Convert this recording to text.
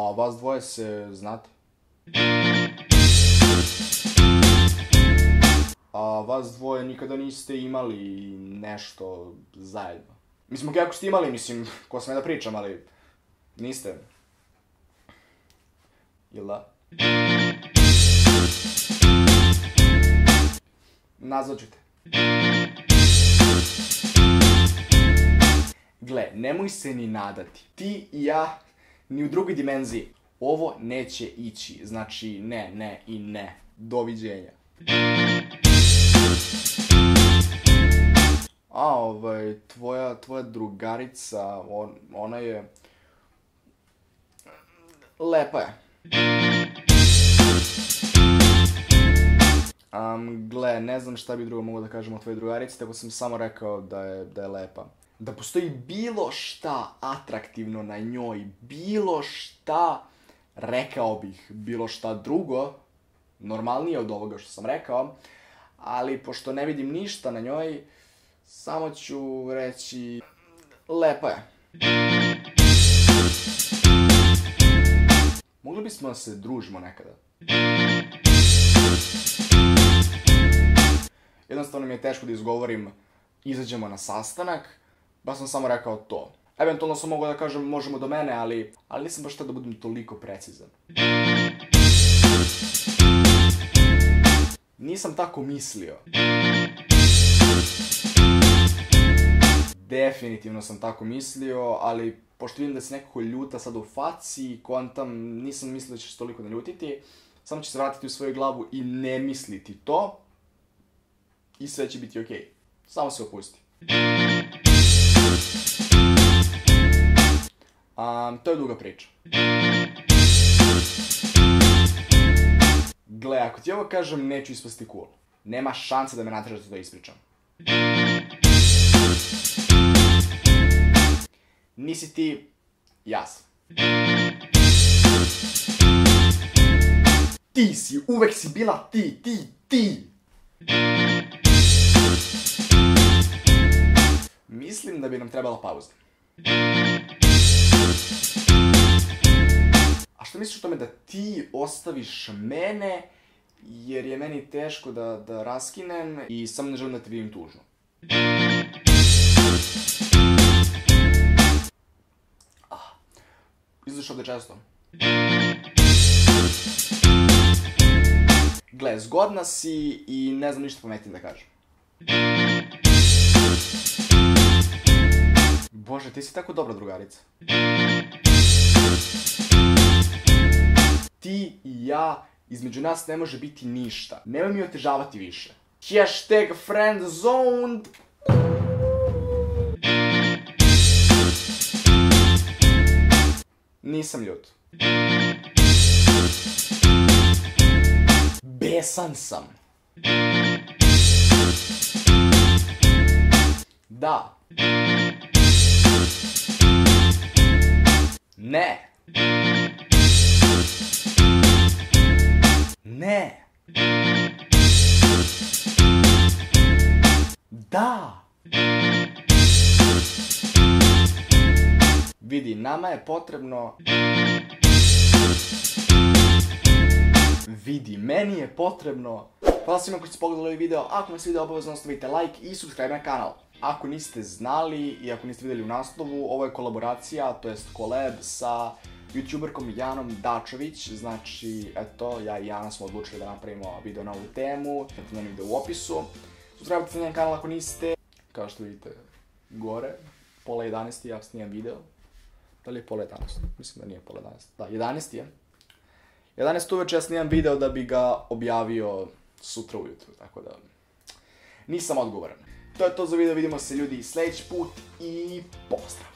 A vas dvoje se znate? A vas dvoje nikada niste imali nešto zajedno? Mislim, ok, ako ste imali, mislim, ko sam ja da pričam, ali niste. Jel da? Nazvat ću te. Gle, nemoj se ni nadati. Ti i ja, ni u drugoj dimenziji. Ovo neće ići. Znači, ne, ne i ne. Doviđenja. A, tvoja drugarica, ona je... lepa je. Gle, ne znam šta bi drugo mogu da kažem o tvojoj drugarici, tako sam samo rekao da je lepa. Da postoji bilo šta atraktivno na njoj, bilo šta, rekao bih, bilo šta drugo, normalnije od ovoga što sam rekao, ali pošto ne vidim ništa na njoj, samo ću reći, lepa je. Mogli bismo da se družimo nekada? Jednostavno mi je teško da izgovorim, izađemo na sastanak, baš sam samo rekao to. Eventualno sam mogao da kažem možemo do mene, ali nisam baš htio da budem toliko precizan. Nisam tako mislio. Definitivno sam tako mislio, ali pošto vidim da se nekako ljuta sad u faci, kontam, nisam mislio da će se toliko naljutiti, samo će se vratiti u svoju glavu i ne misliti to, i sve će biti okej. Samo se opusti. To je duga priča. Gle, ako ti ovo kažem, neću ispasti cool. Nema šanse da me nateraš da to ispričam. Nisi ti, ja sam. Ti si, uvek si bila ti. Mislim da bi nam trebala pauza. A što misliš o tome da ti ostaviš mene, jer je meni teško da raskinem i samo ne želim da te vidim tužno? Izlaziš ovde često? Gle, zgodna si i ne znam ništa pametnije da kažem. Bože, ti si tako dobra drugarica. Ti i ja, između nas ne može biti ništa. Nemoj mi otežavati više. Hashtag friendzoned. Nisam ljut. Besan sam. Da. Ne. Ne. Da. Vidi, nama je potrebno... Vidi, meni je potrebno... Hvala svima koji ste pogledali ovaj video. Ako vam se video, obavezno ostavite like i subscribe na kanal. Ako niste znali i ako niste vidjeli u naslovu, ovo je kolaboracija, to jest collab sa youtuberkom Janom Dačović. Znači, eto, ja i Jana smo odlučili da napravimo video na ovu temu. Eto, njen video u opisu. Subscribe se na njen kanal ako niste. Kao što vidite, gore, pola 11 ja snimam video. Da li je pola 11? Mislim da nije pola 11. Da, 11 je. 11 uveče ja snimam video da bi ga objavio sutra ujutru, tako da nisam odgovoran. To je to za video, vidimo se ljudi sljedeći put i pozdrav!